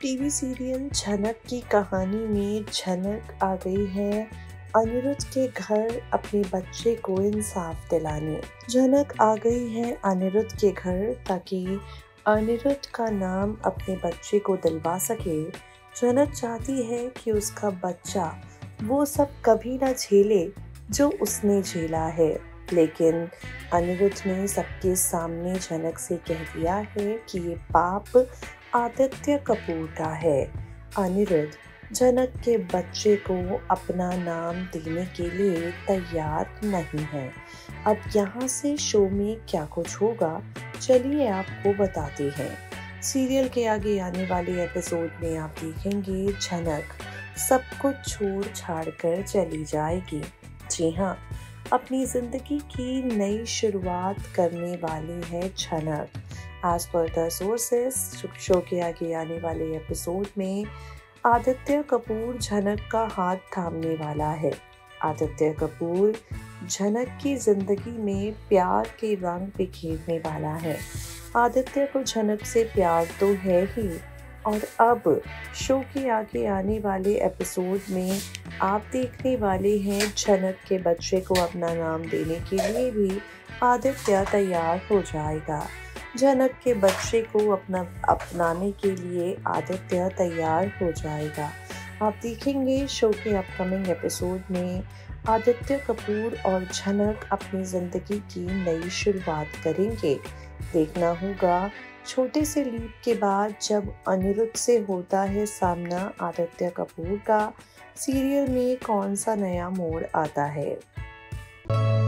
TV serial झनक की कहानी में झनक आ गई है अनिरुद्ध के घर अपने बच्चे को इंसाफ दिलाने। झनक आ गई है अनिरुद्ध के घर ताकि अनिरुद्ध का नाम अपने बच्चे को दिलवा सके। झनक चाहती है कि उसका बच्चा वो सब कभी ना झेले जो उसने झेला है, लेकिन अनिरुद्ध ने सबके सामने झनक से कह दिया है कि ये पाप आदित्य कपूर का है। अनिरुद्ध झनक के बच्चे को अपना नाम देने के लिए तैयार नहीं है। अब यहाँ से शो में क्या कुछ होगा, चलिए आपको बताते हैं। सीरियल के आगे आने वाले एपिसोड में आप देखेंगे झनक सब कुछ छोड़ छाड़ कर चली जाएगी। जी हाँ, अपनी जिंदगी की नई शुरुआत करने वाली है झनक। As per the sources, show के आगे आने वाले एपिसोड में आदित्य कपूर झनक का हाथ थामने वाला है। आदित्य कपूर झनक की जिंदगी में प्यार के रंग बिखेरने वाला है। आदित्य को झनक से प्यार तो है ही, और अब शो के आगे आने वाले एपिसोड में आप देखने वाले हैं झनक के बच्चे को अपना नाम देने के लिए भी आदित्य तैयार हो जाएगा। झनक के बच्चे को अपनाने के लिए आदित्य तैयार हो जाएगा। आप देखेंगे शो के अपकमिंग एपिसोड में आदित्य कपूर और झनक अपनी ज़िंदगी की नई शुरुआत करेंगे। देखना होगा छोटे से लीप के बाद जब अनिरुद्ध से होता है सामना आदित्य कपूर का, सीरियल में कौन सा नया मोड़ आता है।